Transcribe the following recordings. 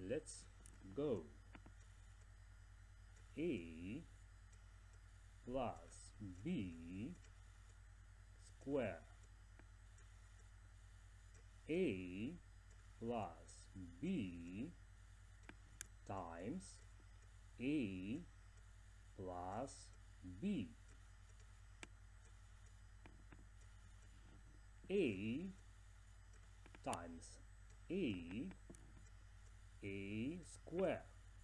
Let's go. A plus B square. A plus B times A plus B. A times A square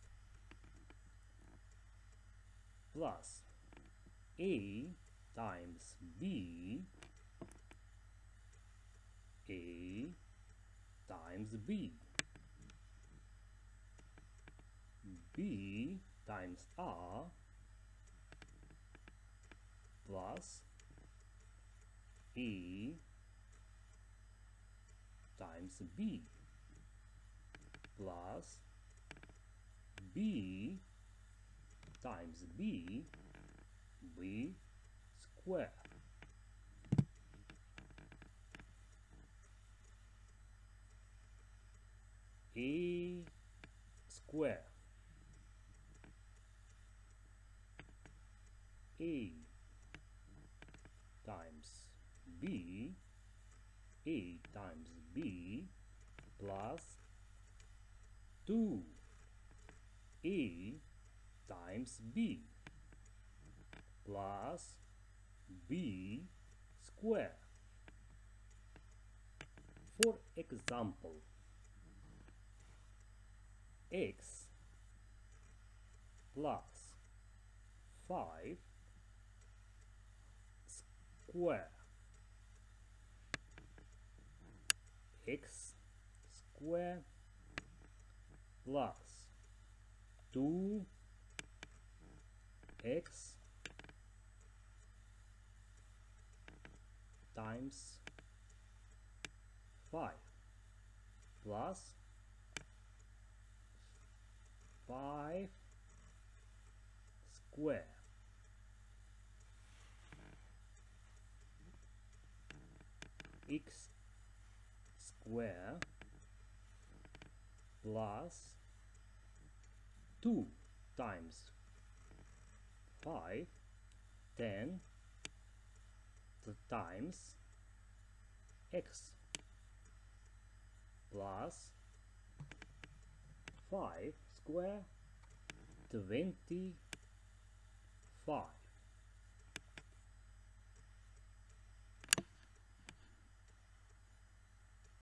plus A times B times B. B times R plus A times B plus B times B square. A square. A times B, A times B plus 2A times B plus B square. For example, x plus 5 square, x square plus 2x times 5 plus 5 square x square plus 2 times 5 10 times x plus 5 square 25